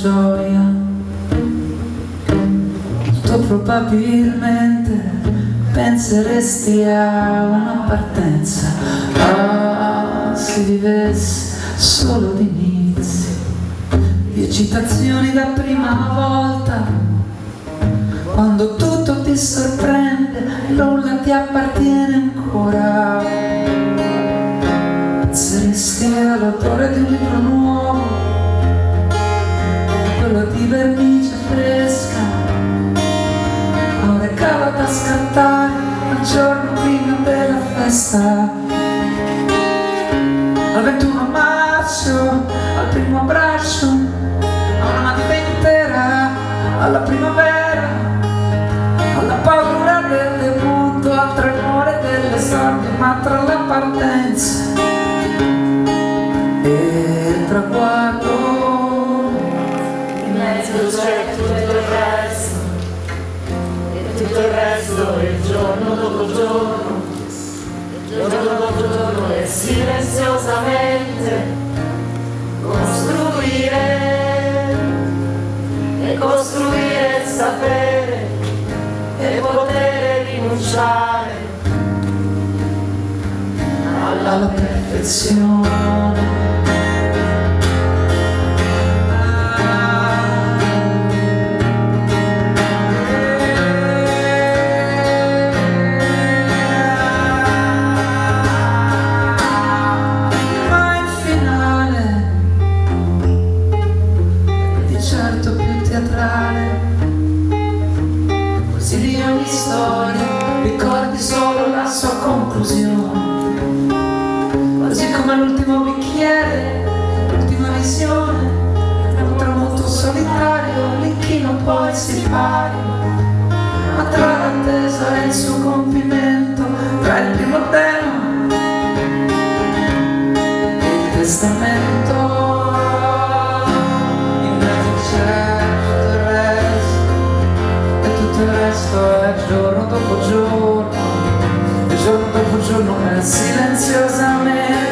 gioia. Tu probabilmente penseresti a una partenza, se vivesse solo di inizi, di eccitazioni da prima volta, quando tutto ti sorprende e nulla ti appartiene ancora. Penseresti all'odore di un libro nuovo, quello di vernice fresca, a un regalo da scartare il giorno prima della festa, al 21 marzo, al primo abbraccio, a una mattina intera, alla primavera, alla paura del debutto, al tremore dell'esame, ma tra la partenza e il traguardo in mezzo c'è tutto il resto, e tutto il resto è il giorno dopo giorno, giorno dopo giorno, e silenziosamente costruire il sapere e poter rinunciare alla perfezione. Così di ogni storia ricordi solo la sua conclusione, così come l'ultimo bicchiere, l'ultima visione, un tramonto solitario, l'inchino poi si pari, ma tra l'attesa e il suo compimento, tra il primo tema e il testamento, il resto è giorno dopo giorno, e giorno dopo giorno è silenziosamente